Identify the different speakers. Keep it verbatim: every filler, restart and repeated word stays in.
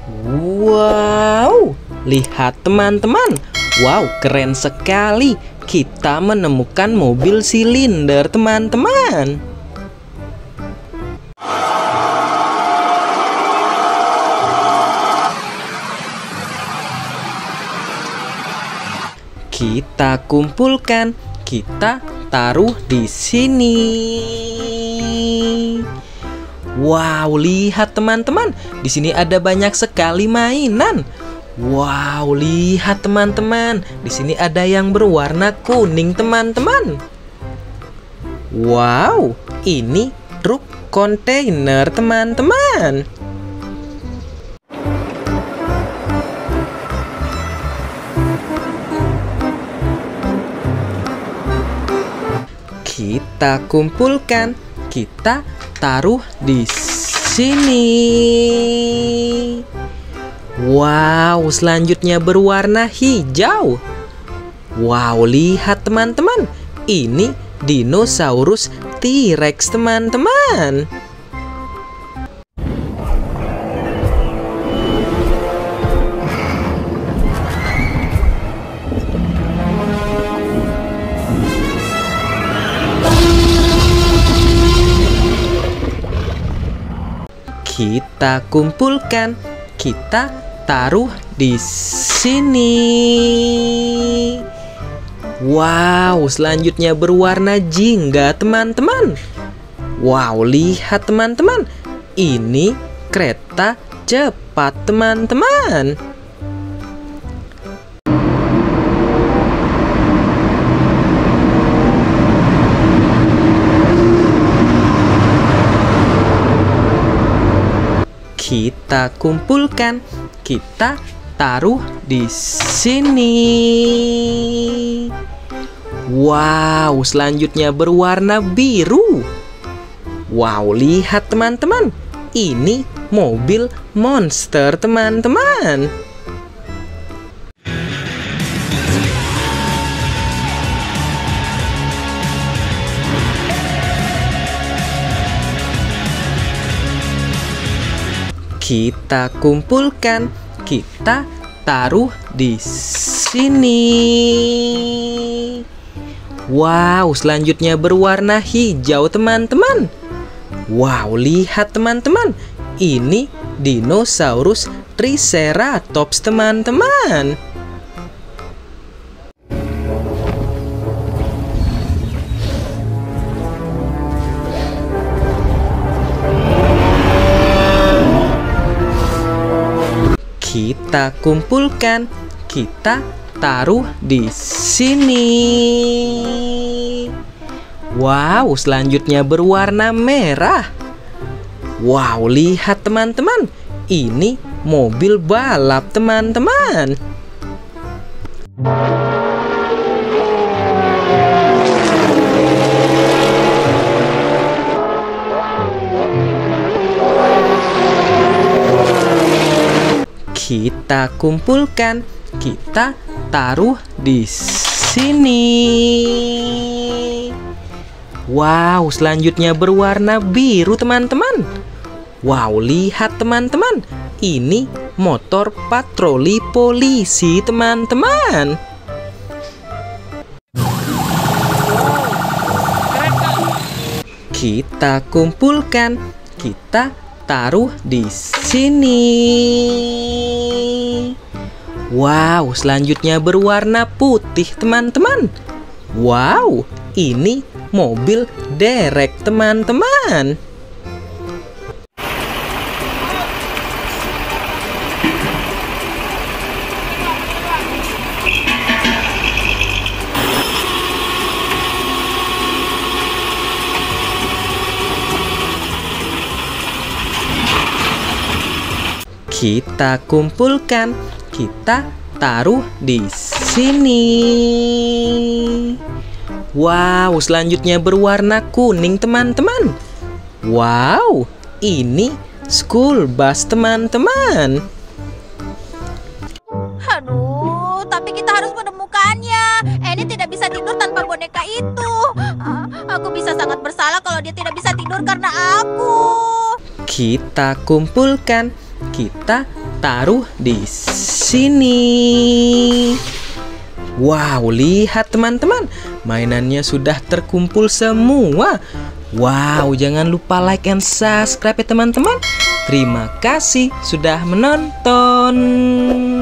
Speaker 1: Wow, lihat teman-teman. Wow, keren sekali. Kita menemukan mobil silinder, teman-teman. Kita kumpulkan, kita taruh di sini. Wow, lihat teman-teman. Di sini ada banyak sekali mainan. Wow, lihat teman-teman. Di sini ada yang berwarna kuning, teman-teman. Wow, ini truk kontainer, teman-teman. Kita kumpulkan, kita taruh di sini. Wow, selanjutnya berwarna hijau. Wow, lihat teman-teman. Ini dinosaurus T-Rex, teman-teman. Kita kumpulkan, kita taruh di sini. Wow, selanjutnya berwarna jingga, teman-teman. Wow, lihat teman-teman. Ini kereta cepat, teman-teman. Kita kumpulkan, kita taruh di sini. Wow, selanjutnya berwarna biru. Wow, lihat teman-teman. Ini mobil monster, teman-teman. Kita kumpulkan, kita taruh di sini. Wow, selanjutnya berwarna hijau, teman-teman. Wow, lihat teman-teman. Ini dinosaurus Triceratops, teman-teman. Kita kumpulkan, kita taruh di sini. Wow, selanjutnya berwarna merah. Wow, lihat teman-teman. Ini mobil balap, teman-teman. Kita kumpulkan, kita taruh di sini. Wow, selanjutnya berwarna biru, teman-teman. Wow, lihat teman-teman. Ini motor patroli polisi, teman-teman. Kita kumpulkan, kita taruh di sini. Wow, selanjutnya berwarna putih, teman-teman. Wow, ini mobil derek, teman-teman. Kita kumpulkan, kita taruh di sini. Wow, selanjutnya berwarna kuning, teman-teman. Wow, ini school bus, teman-teman.
Speaker 2: Aduh, tapi kita harus menemukannya. Eni tidak bisa tidur tanpa boneka itu. Ah, aku bisa sangat bersalah kalau dia tidak bisa tidur karena aku.
Speaker 1: Kita kumpulkan, kita taruh di sini. Wow, lihat teman-teman, mainannya sudah terkumpul semua. Wow, jangan lupa like and subscribe ya teman-teman. Terima kasih sudah menonton.